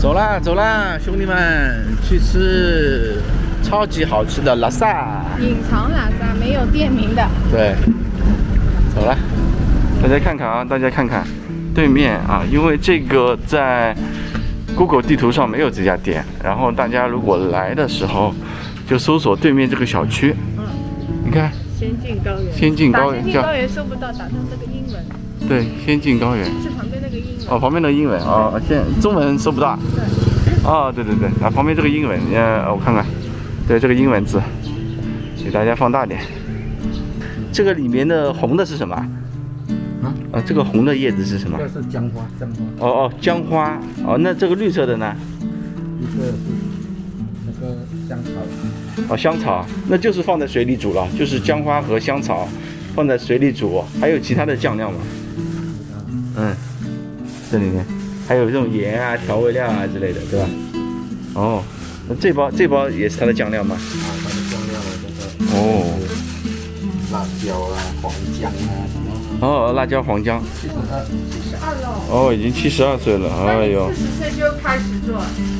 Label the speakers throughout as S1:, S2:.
S1: 走啦走啦，兄弟们，去吃超级好吃的拉萨。
S2: 隐藏拉萨，没有店名的。
S1: 对，走了，大家看看啊，大家看看对面啊，因为这个在 Google 地图上没有这家店，然后大家如果来的时候就搜索对面这个小区。你看，
S2: 仙境高原。
S1: 仙境高原，
S2: 仙境高原搜不到，打上这个英文。
S1: 对，仙境高原。
S2: 是旁边那个英文。
S1: 哦，旁边的英文哦，中文搜不到。
S2: 对。
S1: 哦，对对对，啊，旁边这个英文，我看看，对这个英文字，给大家放大点。这个里面的红的是什么？啊，这个红的叶子是什么？
S3: 这是姜花，姜花。
S1: 哦哦，姜花。哦，那这个绿色的呢？
S3: 绿色是那个香草。
S1: 哦，香草，那就是放在水里煮了，就是姜花和香草放在水里煮。还有其他的酱料吗？嗯，这里面还有这种盐啊、调味料啊之类的，对吧？哦，那这包也是它的酱料吗？
S3: 啊，它的酱料这个
S1: 哦，
S3: 辣椒啊、黄姜啊什么。
S1: 哦，辣椒、黄姜。
S2: 72了。
S1: 哦，已经72岁了，哎呦。
S2: 40岁就开始做。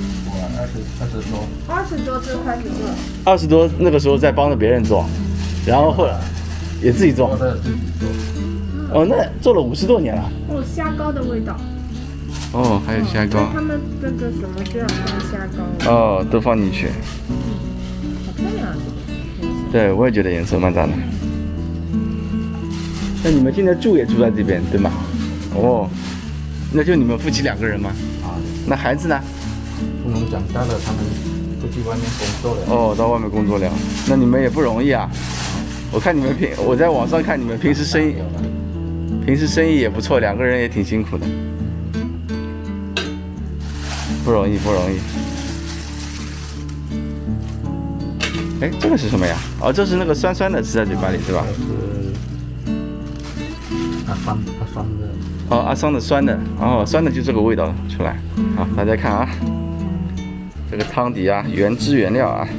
S3: 我
S2: 20多就开始做。
S1: 20多那个时候在帮着别人做，然后后来也自己做。哦，那做了50多年了。
S2: 哦，虾膏的味道。
S1: 哦，还有虾膏。
S2: 他们这个什么就要放虾膏。
S1: 哦，都放进去。
S2: 好漂亮啊！
S1: 对，我也觉得颜色蛮大的。那你们现在住也住在这边，对吗？哦，那就你们夫妻2个人吗？
S3: 啊。
S1: 那孩子呢？
S3: 父母长大了，他们出去外面工作了。
S1: 哦，到外面工作了。那你们也不容易啊。我看你们我在网上看你们平时生意也不错，2个人也挺辛苦的，不容易不容易。哎，这个是什么呀？哦，这是那个酸酸的，吃在嘴巴里，对吧？
S3: 阿酸的。
S1: 哦，阿桑的酸的，哦，酸的就这个味道出来。好，大家看啊，这个汤底啊，原汁原料啊。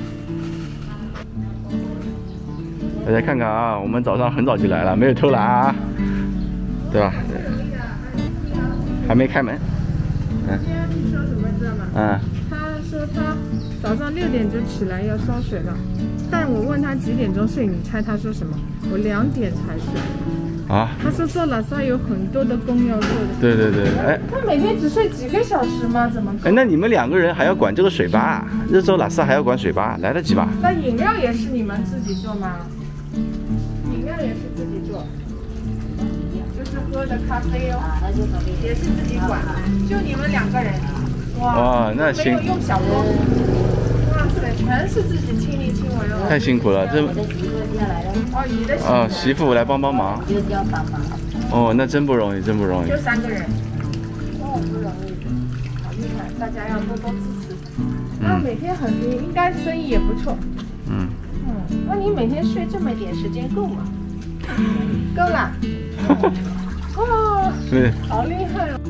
S1: 大家看看啊，我们早上很早就来了，没有偷懒啊，对吧？还没开门。
S2: 今天说什么知道吗？
S1: 嗯。
S2: 他说他早上6点就起来要烧水了，但我问他几点钟睡，你猜他说什么？我2点才睡。
S1: 啊？
S2: 他说做拉萨有很多的工要做的。
S1: 对对对，哎。
S2: 他每天只睡几个小时吗？怎么？
S1: 哎，那你们2个人还要管这个水吧啊？这周拉萨还要管水吧，来得及吧？
S2: 那饮料也是你们自己做吗？饮料也是自己做，就是喝的咖啡哦，也是自己管，就你们2个人。
S1: 哇，那
S2: 没有用小锅。哇塞，全是自己亲力亲为哦。
S1: 太辛苦了，这。
S2: 哦，你的媳妇。
S1: 哦，媳妇来帮忙。哦，那真不容易，真不容易。
S2: 就3个人。哦，不容易，好厉害，大家要多多支持。那每天很拼，应该生意也不错。
S1: 嗯。
S2: 那你每天睡这么一点时间够吗？够了。哦。
S1: 对。
S2: 好厉害哦。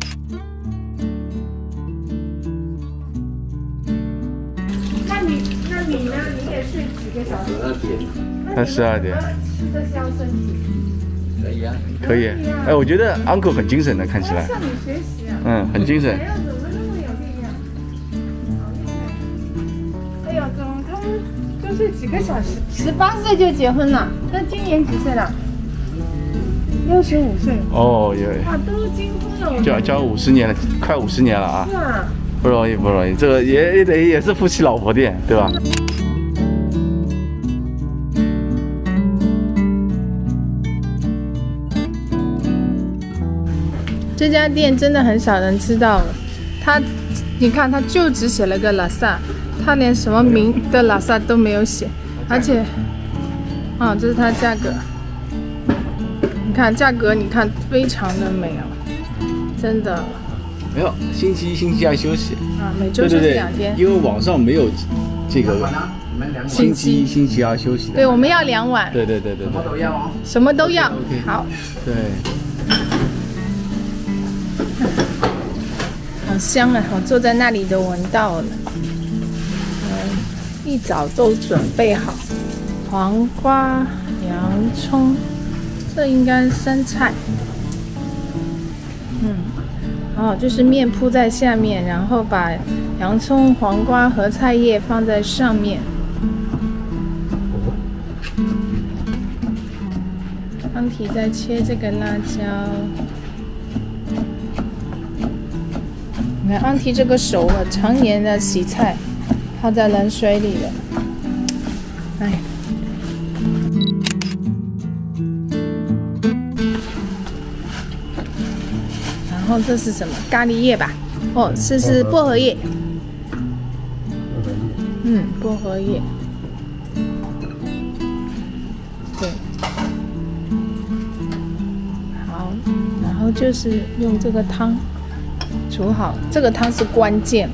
S2: 那你呢？你也睡几个小时
S3: ？12点。
S1: 他12点。
S2: 吃得消身体。
S3: 可以啊。
S1: 可以。哎，我觉得 uncle 很精神的，看起来。
S2: 向你学习啊。
S1: 嗯，很精神。
S2: 哎呀，怎么那么有力量？好厉害！哎呦，怎么他们就睡几个小时？18岁就结婚了，那今年几岁了？65岁。
S1: 哦，有。
S2: 哇，都金婚了。
S1: 交50年了，快50年了啊。
S2: 是啊。
S1: 不容易，不容易，这个也是夫妻老婆店，对吧？
S2: 这家店真的很少人知道，你看，他就只写了个拉萨，他连什么名的拉萨都没有写，而且，这是它价格，你看价格，你看非常的美哦，真的。
S1: 没有，星期1、星期2休息。
S2: 啊，每周休息2天。
S1: 因为网上没有这个星期1、星期2休息的。
S2: 对，我们要2碗。
S1: 对。什
S3: 么都要哦。
S2: 什么都要。好。
S1: 对。
S2: 好香啊！我坐在那里都闻到了。一早都准备好，黄瓜、洋葱，这应该是生菜。 哦，就是面铺在下面，然后把洋葱、黄瓜和菜叶放在上面。安提在切这个辣椒。你看安提这个手啊，常年的洗菜，泡在冷水里的。哎。然后这是什么？咖喱叶吧？哦，这是薄荷叶。薄荷叶。对。好，然后就是用这个汤煮好，这个汤是关键。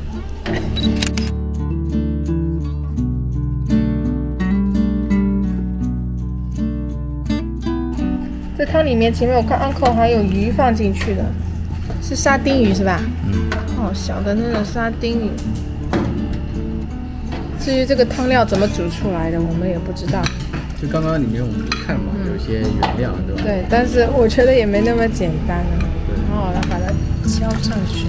S2: 这汤里面前面我看 uncle 还有鱼放进去的。是沙丁鱼是吧？哦，小的那种沙丁鱼。至于这个汤料怎么煮出来的，我们也不知道。
S3: 就刚刚里面我们看嘛，有些原料，对吧？
S2: 对，但是我觉得也没那么简单了。对。然后来把它浇上去。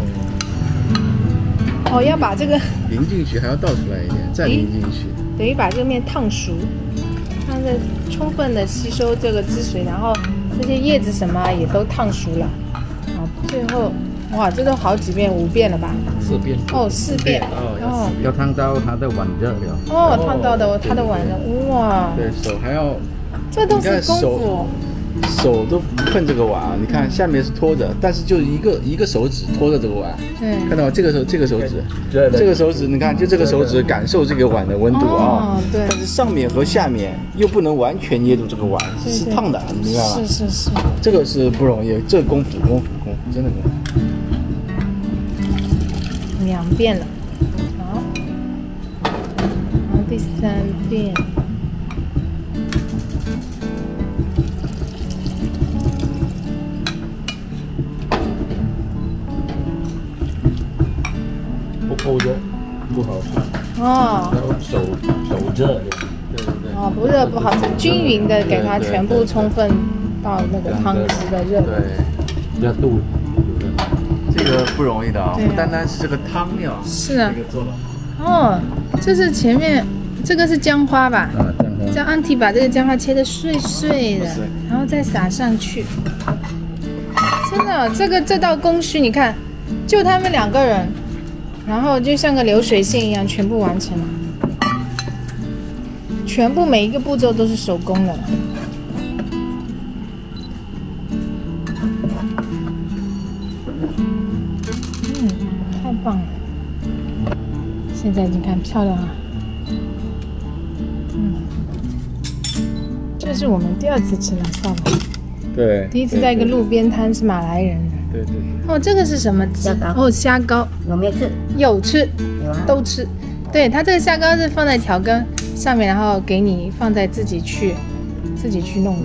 S2: 哦，要把这个
S3: 淋进去，还要倒出来一点，再淋进去。
S2: 等于把这个面烫熟，让它充分的吸收这个汁水，然后这些叶子什么也都烫熟了。最后，哇，这都好几遍，5遍了吧
S3: ？4遍。
S2: 哦，4遍。
S3: 哦，要烫到它的碗热了。
S2: 哦，烫到的它的碗热，哇。
S3: 对手还要，
S2: 这都是功夫。
S1: 手都不碰这个碗啊！你看下面是托着，但是就一个手指托着这个碗。
S2: 对。
S1: 看到这个手指，这个手指，你看就这个手指感受这个碗的温度啊。
S2: 哦，对。
S1: 但是上面和下面又不能完全捏住这个碗，是烫的，你明白吗？
S2: 是。
S1: 这个是不容易，这功夫，真的功夫。
S2: 2遍了，好，然后第3遍。
S3: 不热不好吃。
S2: 哦。
S3: 然后手热的。对。
S2: 哦，不热不好吃，均匀的给它全部充分到那个汤汁的热。
S3: 对。热度。
S1: 这个不容易的啊，不单单是这个汤料。
S2: 是啊。
S1: 这个做了。
S2: 哦，这是前面这个是姜花吧？叫安提把这个姜花切得碎碎的，然后再撒上去。真的，这道工序你看，就他们2个人，然后就像个流水线一样，全部完成了。全部每一个步骤都是手工的。太棒了！现在你看漂亮啊。这是我们第2次吃拉萨吧？
S1: 对。
S2: 第1次在一个路边摊是马来人的。
S1: 对。
S2: 哦，这个是什么鸡？哦，虾膏。
S4: 有没有吃？
S2: 有吃，都吃。对，它这个虾膏是放在调羹上面，然后给你放在自己去弄的。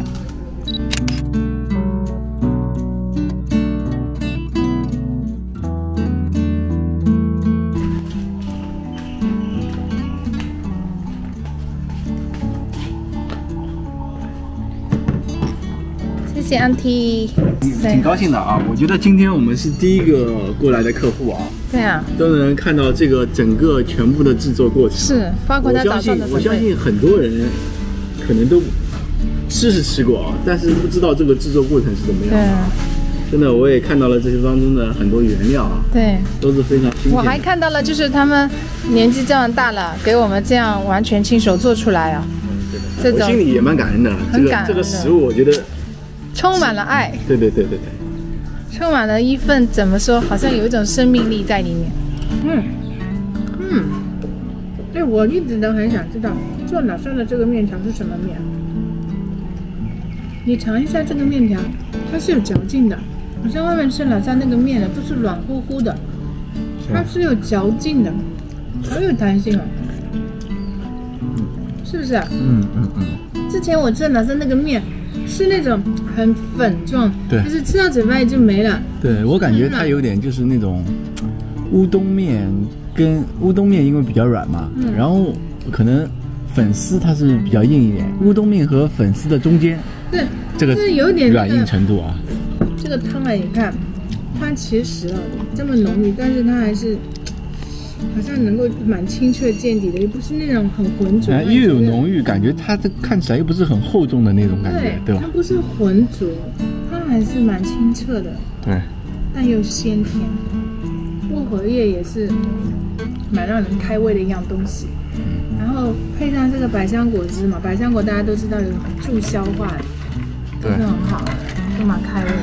S2: 谢谢安提，
S1: 挺高兴的啊！我觉得今天我们是第1个过来的客户啊。
S2: 对啊，
S1: 都能看到这个整个全部的制作过程。
S2: 是，包括他早上的
S1: 我相信很多人可能都吃过啊，但是不知道这个制作过程是怎么样的。对。真的，我也看到了这些当中的很多原料啊。
S2: 对。都
S1: 是非常新鲜。
S2: 我还看到了，就是他们年纪这样大了，给我们这样完全亲手做出来啊。
S1: 这种。我心里也蛮感恩的。这个食物，我觉得。
S2: 充满了爱。
S1: 对。
S2: 充满了一份怎么说，好像有一种生命力在里面。对，我一直都很想知道做拉萨的这个面条是什么面。你尝一下这个面条，它是有嚼劲的，好像外面吃拉萨那个面的都是软乎乎的，它是有嚼劲的，好有弹性哦。是不是啊？之前我吃拉萨那个面。是那种很粉状，
S3: 对，
S2: 就是吃到嘴巴里就没了。
S3: 对，我感觉它有点就是那种乌冬面，跟乌冬面因为比较软嘛，然后可能粉丝它是比较硬一点，乌冬面和粉丝的中间，
S2: 对，
S3: 这个
S2: 是有点
S3: 软硬程度啊。
S2: 这个汤啊，你看， 它其实这么浓郁，但是它还是好像能够蛮清澈见底的，又不是那种很浑浊。
S3: 又有浓郁，感觉它这看起来又不是很厚重的那种感觉，对吧？
S2: 它不是浑浊，它还是蛮清澈的。
S3: 对。
S2: 但又鲜甜，薄荷叶也是蛮让人开胃的一样东西。然后配上这个百香果汁嘛，百香果大家都知道有助消化，都是很好的，都蛮开胃。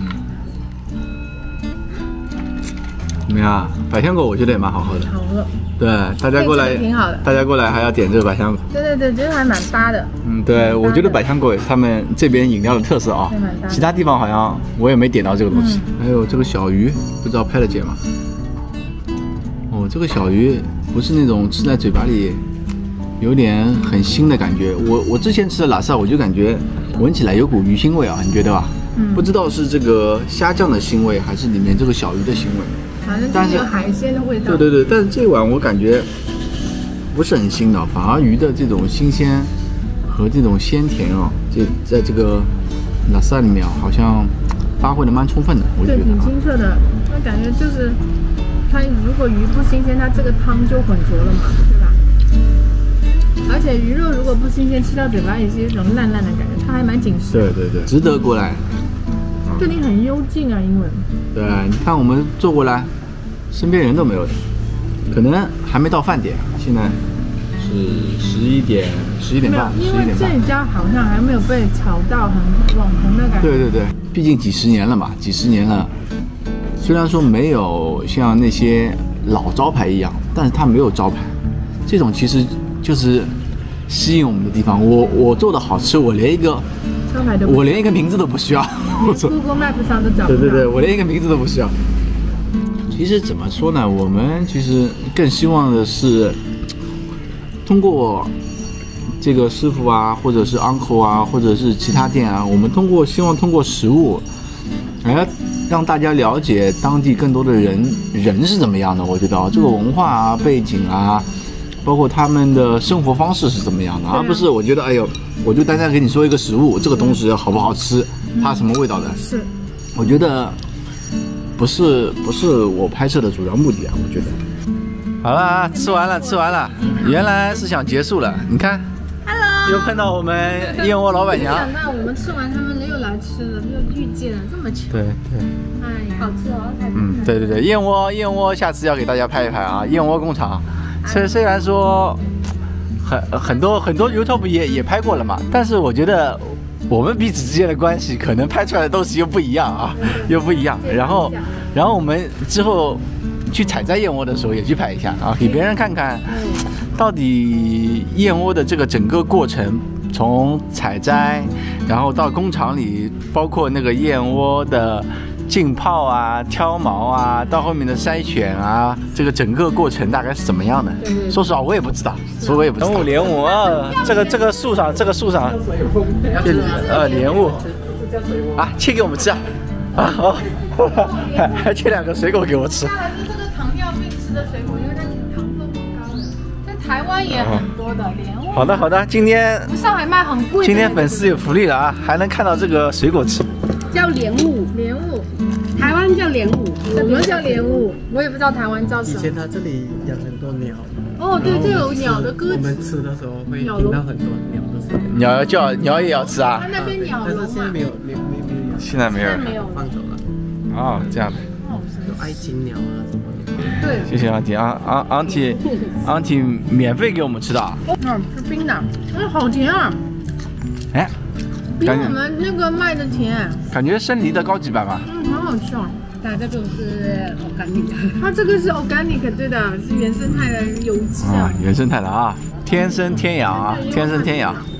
S3: 怎么样？百香果我觉得也蛮好喝的。
S2: 好喝。对，
S3: 大家过来
S2: 挺好的。
S3: 大家过来还要点这个百香果。
S2: 对，觉得还蛮搭的。
S3: 对，我觉得百香果也是他们这边饮料的特色啊。其他地方好像我也没点到这个东西。还有这个小鱼，不知道拍得见吗？哦，这个小鱼不是那种吃在嘴巴里有点很腥的感觉。我之前吃的拉萨，我就感觉闻起来有股鱼腥味啊，你觉得吧？不知道是这个虾酱的腥味，还是里面这个小鱼的腥味。
S2: 反正就是有海鲜的味道。
S3: 对，但是这碗我感觉不是很腥的，反而鱼的这种新鲜和这种鲜甜啊，在这个拉萨里面好像发挥的蛮充分的，我觉得。
S2: 对，挺清澈的。那感觉就是它如果鱼不新鲜，它这个汤就浑浊了嘛，对吧？而且鱼肉如果不新鲜，吃到嘴巴也是一种烂烂的感觉，它还蛮紧实。
S3: 对，值得过来。
S2: 这里很幽静啊，因为。
S3: 对，你看我们坐过来，身边人都没有的，可能还没到饭点，现在是11点半，
S2: 因为这家好像还没有被炒到很网红的感觉。
S3: 对，毕竟几十年了嘛，虽然说没有像那些老招牌一样，但是它没有招牌，这种其实就是吸引我们的地方。我做的好吃，我连一个名字都不需要。
S2: Google Map 上都找不到。
S3: 对，我连一个名字都不需要。其实怎么说呢，我们其实更希望的是通过这个师傅啊，或者是 uncle 啊，或者是其他店啊，我们希望通过食物来让大家了解当地更多的人是怎么样的。我觉得这个文化啊、背景啊，包括他们的生活方式是怎么样的，而不是我觉得我就单单给你说一个食物，这个东西好不好吃，它什么味道的。
S2: 是，
S3: 我觉得不是我拍摄的主要目的啊，我觉得。好了，吃完了，原来是想结束了，你看
S2: ，Hello，
S3: 又碰到我们燕窝老板娘。
S2: 没想到我们吃完，他们又来吃了，又遇见了，这么巧。
S3: 对，
S2: 哎呀，好吃哦，
S3: 对，燕窝，下次要给大家拍一拍啊，燕窝工厂。虽然说很多 YouTube 也拍过了嘛，但是我觉得我们彼此之间的关系可能拍出来的东西又不一样啊，又不一样。然后我们之后去采摘燕窝的时候也去拍一下啊，给别人看看到底燕窝的这个整个过程，从采摘，然后到工厂里，包括那个燕窝的浸泡啊、挑毛啊，到后面的筛选啊，这个整个过程大概是怎么样的？说实话，我也不知道，莲雾啊，这个树上，莲雾啊，切给我们吃啊，好，还切2个水果给我吃。
S2: 它还是这个糖尿病吃的水果，因为它糖分不高的，在台湾也很多的莲雾。
S3: 好的，今天
S2: 上海卖很贵。
S3: 今天粉丝有福利了啊，还能看到这个水果吃。
S4: 叫莲雾，台湾叫莲雾，
S2: 我们叫莲雾，我也不知道台湾叫什么。
S5: 以前他这里养很多鸟。
S2: 哦，对，这有鸟的歌。
S5: 我们吃的时候会听到很多鸟的声音。
S3: 鸟要叫，鸟也要吃啊。
S2: 他那边鸟笼嘛。
S5: 但是现在没有。
S3: 现在没有。
S5: 放走了。
S3: 哦，这样的。
S5: 有爱情鸟啊什么的。
S2: 对。
S3: 谢谢，Auntie 免费给我们吃的啊。
S2: 是冰的，好甜啊。
S3: 哎。
S2: 比我们那个卖的甜，
S3: 感觉生梨的高级版吧。
S2: 很好吃哦。
S4: 它这个是 organic，
S2: 它这个是 organic， 对的，是原生态的有机的。
S3: 原生态的啊，天生天养啊，天生天养。